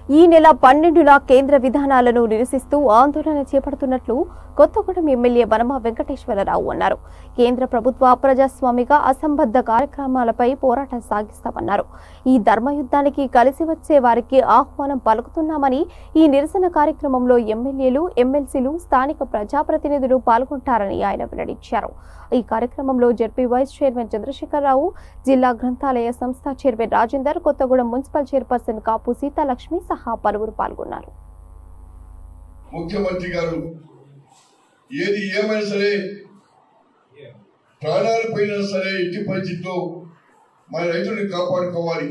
ఈ నెల 12న కేంద్ర విధానాలను నిరసిస్తూ ఆందోళన చేపడుతున్నట్లు కొత్తగూడెం ఎమ్మెల్యే వనమ వెంకటేశ్వరరావు అన్నారు. కేంద్ర ప్రభుత్వ ప్రజాస్వామిక అసంబద్ధ కార్యక్రమాలపై పోరాటం సాగిస్తామన్నారు. ఈ ధర్మయుద్ధానికి కలిసి వచ్చే వారికి ఆహ్వానం పలుకుతున్నామని, ఈ నిరసన కార్యక్రమంలో ఎమ్మెల్యేలు, ఎమ్మెల్సీలు, స్థానిక ప్రజాప్రతినిధులు పాల్గొంటారని ఆయన వెల్లడించారు. ఈ కార్యక్రమంలో జెడ్పీ వైస్ చైర్మన్ చంద్రశేఖరరావు, జిల్లా గ్రంథాలయ సంస్థ chairman Rajender, Kothagudem municipal chairperson Kapu Seethalakshmi సహా పలువురు పాల్గొన్నారు. ముఖ్యమంత్రి గారు ఏది ఏమైనా సరే, ప్రాణాలు పోయినా సరే, ఎట్టి పరిస్థితిలో మన రైతుల్ని కాపాడుకోవాలి.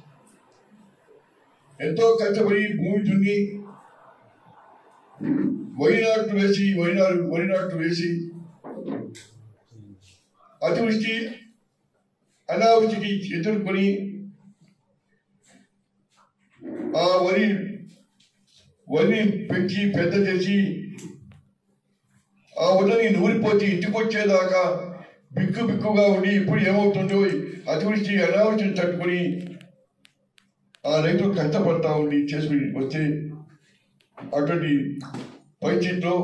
ఎంతో కష్టపడి భూమి దున్ని వరి నాట్లు వేసి అతివృష్టి అనావృష్టికి ఎదుర్కొని ఆ వరిని పెంచి పెద్ద చేసి ఆ వడ్లని నూరిపోతే ఇంటికి వచ్చేదాకా బిక్కుగా ఉండి ఇప్పుడు ఏమవుతుందో అతివృష్టి అనావృష్టిని తట్టుకొని ఆ రైతులు కష్టపడతా ఉండి చేసుకుని వస్తే అటువంటి పరిస్థితిలో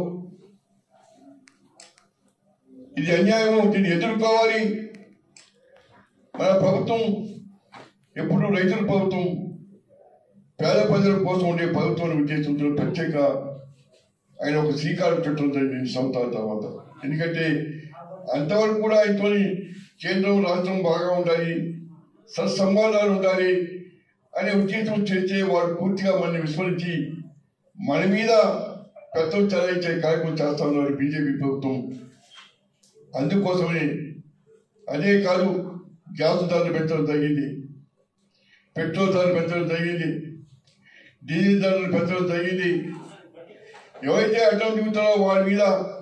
ఇది అన్యాయము, దీన్ని ఎదుర్కోవాలి. మన ప్రభుత్వం ఎప్పుడు రైతుల ప్రభుత్వం, పేద ప్రజల కోసం ఉండే ప్రభుత్వం ఉద్దేశంతో ప్రత్యేక ఆయన ఒక శ్రీకారం చుట్టడం జరిగింది సంవత్సరాల తర్వాత. ఎందుకంటే అంతవరకు కూడా ఆయనతో కేంద్రం రాష్ట్రం బాగా ఉండాలి, సత్సంబంధాలు ఉండాలి అనే ఉద్దేశం చేస్తే వారు పూర్తిగా మనల్ని విస్మరించి మన మీద పెద్దలు చెలాయించే కార్యక్రమం చేస్తా ఉన్నారు బీజేపీ ప్రభుత్వం. అందుకోసమే అదే కాదు, గ్యాస్ ధరలు పెంచడం జరిగింది, పెట్రోల్ ధరలు పెంచడం జరిగింది, డీజిల్ ధరలు పెంచడం జరిగింది. ఎవరైతే అడ్డం దిగుతారో వారి మీద